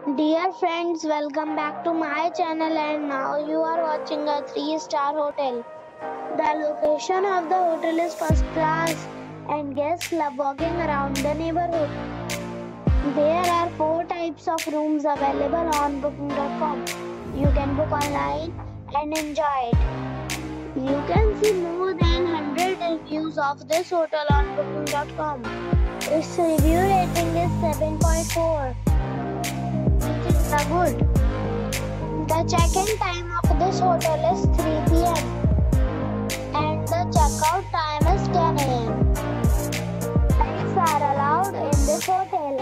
Dear friends, welcome back to my channel and now you are watching a 3-star hotel. The location of the hotel is first class and guests love walking around the neighborhood. There are 4 types of rooms available on booking.com. You can book online and enjoy it. You can see more than 100 reviews of this hotel on booking.com. Its review rating is 7.4. Good. The check-in time of this hotel is 3 p.m. and the check-out time is 10 a.m. Pets are allowed in this hotel.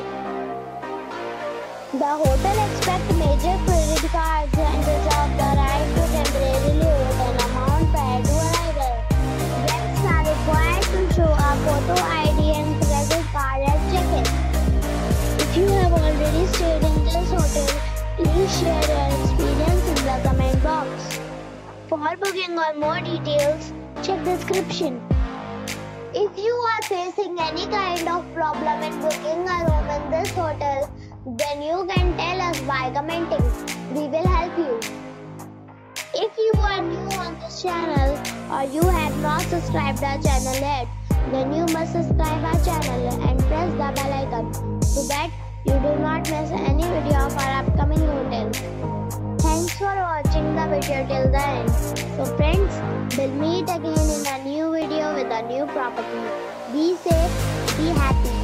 The hotel accepts major credit cards and reserves the right to temporarily hold an amount prior to arrival. Guests are required to show a photo ID and credit card at check-in. If you have already stayed in this hotel, please share your experience in the comment box. For booking or more details, check description. If you are facing any kind of problem in booking a room in this hotel, then you can tell us by commenting. We will help you. If you are new on this channel or you have not subscribed our channel yet, then you must subscribe our channel and press the bell icon so that you do not miss any video of our upcoming hotel. Thanks for watching the video till the end. So friends, we'll meet again in a new video with a new property. Be safe, be happy.